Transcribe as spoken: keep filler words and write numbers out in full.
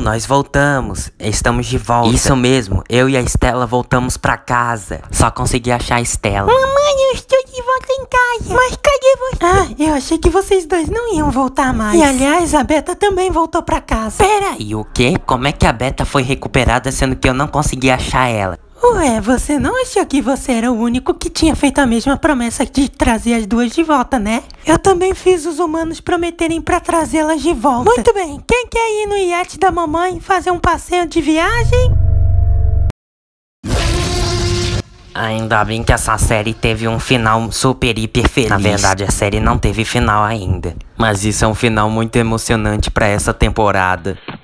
nós voltamos. Estamos de volta. Isso mesmo, eu e a Estela voltamos pra casa. Só consegui achar a Estela. Mamãe, eu estou de volta em casa. Mas cadê você? Ah, eu achei que vocês dois não iam voltar mais. E aliás, a Beta também voltou pra casa. Pera aí, o quê? Como é que a Beta foi recuperada sendo que eu não consegui achar ela? Ué, você não achou que você era o único que tinha feito a mesma promessa de trazer as duas de volta, né? Eu também fiz os humanos prometerem pra trazê-las de volta. Muito bem, quem quer ir no iate da mamãe fazer um passeio de viagem? Ainda bem que essa série teve um final super hiper feliz. Na verdade, a série não teve final ainda. Mas isso é um final muito emocionante pra essa temporada.